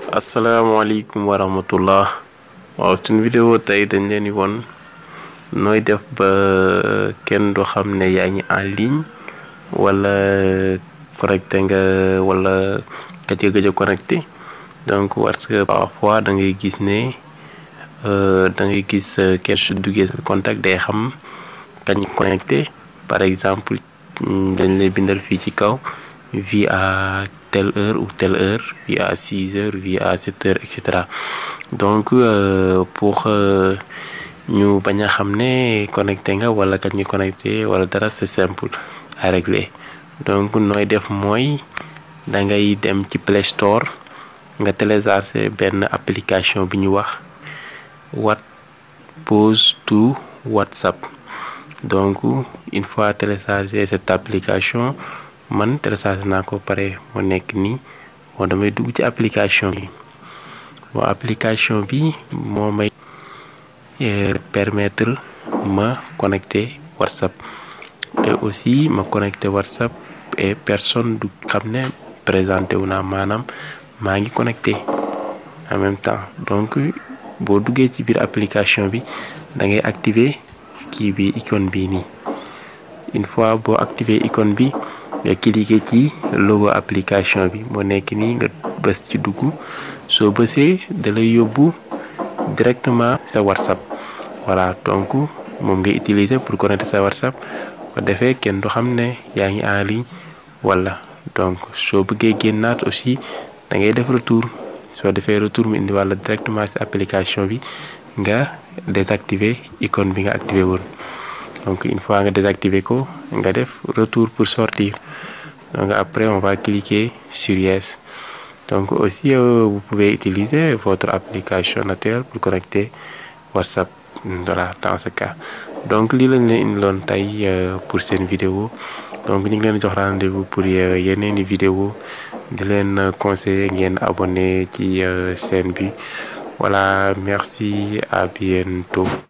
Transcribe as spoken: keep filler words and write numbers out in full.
asalaamaaleykum wa rahmatullah waaw suñu vidéo tey dañ leen di won nooy def ba kenn du xam ne yaa ngi en ligne wala connecté nga wala ka ci gëj a connecté donc parce que parfois da ngay gis ne da ngay gis kenn su duggee sa contact day xam kañ connecté par exemple dañ lay bindal fii ci kaw vie à telle heure ou telle heure, vie à six heures, vie à sept heures, et cetera. Donc euh, pour euh, ñu bañ a xam ne connecté nga wala kañ ñu connecté wala dara, c'est simple à régler. Donc nooy def mooy da ngay dem ci Play Store nga télécharger benn application bi ñu wax What Pose to WhatsApp. Donc une fois télécharger cette application, man télécharge naa ko pare moo nekk nii moo damay dugg ci application bi bon application bi moo may permettre ma connecter WhatsApp et aussi ma connecter WhatsApp et personne du xam ne présenté wu naa maanaam maa ngi connecté en même temps. Donc boo duggee ci biir application bi da ngay activer kii bi icône bii nii. Une fois boo activer icône bi nga cliquer ci logo application bi moo nekk nii nga bës ci dugg soo bësee da lay yóbbu directement sa WhatsApp. Voilà, donc moom ngay utiliser pour connecter sa WhatsApp ko defee kenn du xam ne yaa ngi en ligne wala. Donc soo bëggee génnaat aussi da ngay def retour soo defee retour mu indi wala directement sa application bi nga désactiver icône bi nga activé woon. Donc une fois nga désactiver ko nga def retour pour sortir. Donc après on va cliquer sur yes. Donc aussi euh, vous pouvez utiliser votre application naturelle pour connecter WhatsApp. Voilà, dans ce cas. Donc lii lañ leen indiloon tey pour seen vidéo. Donc ñu ngi leen jox rendez-vous pour yeneen i vidéo di leen conseiller ngeen abonné ci chaîne bi. Voilà, merci, à bientôt.